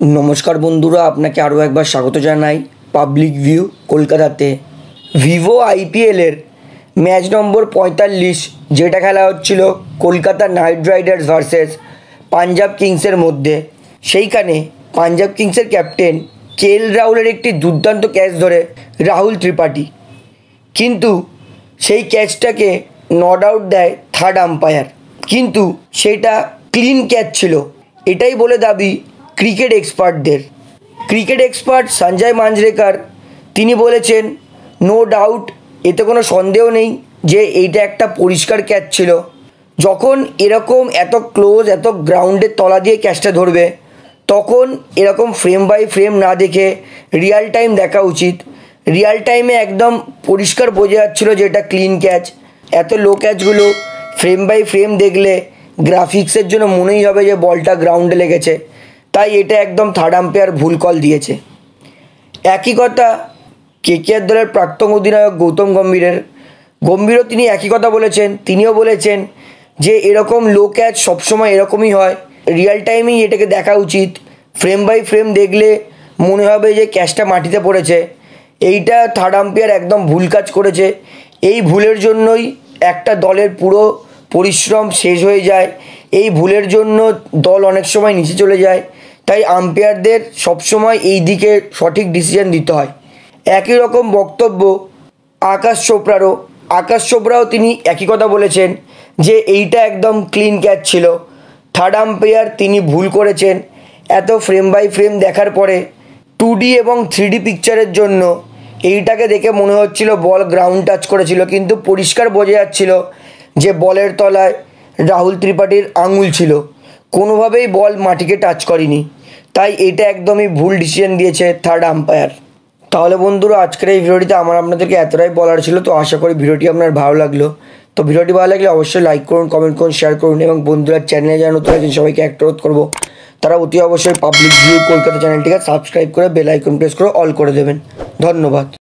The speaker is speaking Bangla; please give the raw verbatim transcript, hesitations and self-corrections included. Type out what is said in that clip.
नमस्कार बंधुरा आपनाके आरो एकबार स्वागत जानाई पाब्लिक ভিউ कलकाताते ভিভো आईपीएलर मैच नम्बर पैंताल्लिस जेटा खेला हच्छिलो Kolkata knight riders versus Punjab किंग्सर मध्य सेइखाने पंजाब किंग्सर कैप्टेन केएल राहुलेर एकटी दुर्दान्त कैच धरे राहुल त्रिपाठी किन्तु सेई कैचटाके नट आउट देय थार्ड आम्पायर किन्तु सेटा क्लिन कैच छिलो एटाई बोले दाबी क्रिकेट एक्सपार्टদের क्रिकेट एक्सपार्ट संजय मांजरेकर তিনি বলেছেন नो डाउट এতে কোনো সন্দেহ নেই যে এইটা একটা পরিষ্কার ক্যাচ ছিল যখন এরকম এত ক্লোজ এত গ্রাউন্ডের তলা দিয়ে ক্যাচটা ধরবে তখন এরকম ফ্রেম বাই ফ্রেম না দেখে রিয়েল টাইম দেখা উচিত রিয়েল টাইমে একদম পরিষ্কার বোঝা যাচ্ছিল যে এটা ক্লিন ক্যাচ এত লো ক্যাচগুলো ফ্রেম বাই ফ্রেম দেখলে গ্রাফিক্সের জন্য মনেই হবে যে বলটা গ্রাউন্ডে লেগেছে তাই এটা একদম থার্ড আম্পায়ার ভুল কল দিয়েছে একই কথা কেকেআর দলের প্রাক্তন অধিনায়ক গৌতম গম্ভীরের গম্ভীরও তিনি একই কথা বলেছেন তিনিও বলেছেন যে এরকম লো ক্যাচ সবসময় এরকমই হয় রিয়েল টাইমেই এটাকে দেখা উচিত ফ্রেম বাই ফ্রেম দেখলে মনে হবে যে ক্যাচটা মাটিতে পড়েছে এইটা থার্ড আম্পায়ার একদম ভুল কাজ করেছে এই ভুলের জন্যই একটা দলের পুরো পরিশ্রম শেষ হয়ে যায় এই ভুলের জন্য দল অনেক সময় নিচে চলে যায় তাই আম্পায়ারদের সবসময় এই দিকে সঠিক ডিসিশন দিতে হয় একই রকম বক্তব্য আকাশ চোপড়ারও আকাশ চোপড়াও তিনি একই কথা বলেছেন যে এইটা একদম ক্লিন ক্যাচ ছিল থার্ড আম্পায়ার তিনি ভুল করেছেন এত ফ্রেম বাই ফ্রেম দেখার পরে টু ডি এবং থ্রি ডি পিকচারের জন্য এইটাকে দেখে মনে হচ্ছিল বল গ্রাউন্ড টাচ করেছিল কিন্তু পরিষ্কার বোঝা যাচ্ছিল যে বলের তলায় রাহুল ত্রিপাঠীর আঙুল ছিল কোনোভাবেই বল মাটিকে টাচ করেনি তাই এটা একদমই ভুল ডিসিশন দিয়েছে থার্ড আম্পায়ার তাহলে বন্ধুরা আজকের এই ভিডিওটিতে আমার আপনাদেরকে এতটাই বলার ছিল তো আশা করি ভিডিওটি আপনার ভালো লাগলো তো ভিডিওটি ভালো লাগলে অবশ্যই লাইক করুন কমেন্ট করুন শেয়ার করুন এবং বন্ধুরা চ্যানেলে যারা নতুন আছেন সবাইকে একটা অনুরোধ করবো তারা অতি অবশ্যই পাবলিক ভিউ কলকাতা চ্যানেলটিকে সাবস্ক্রাইব করে বেল আইকন প্রেস করে অল করে দেবেন ধন্যবাদ।